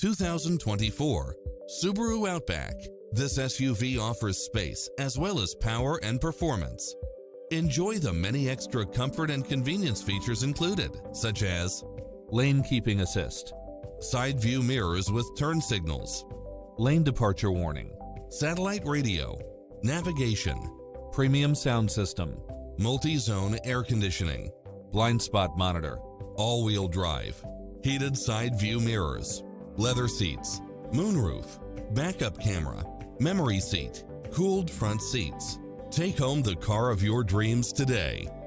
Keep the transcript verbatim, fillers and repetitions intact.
two thousand twenty-four Subaru Outback. This S U V offers space as well as power and performance. Enjoy the many extra comfort and convenience features included, such as lane keeping assist, side view mirrors with turn signals, lane departure warning, satellite radio, navigation, premium sound system, multi-zone air conditioning, blind spot monitor, all-wheel drive, heated side view mirrors, leather seats, moonroof, backup camera, memory seat, cooled front seats. Take home the car of your dreams today.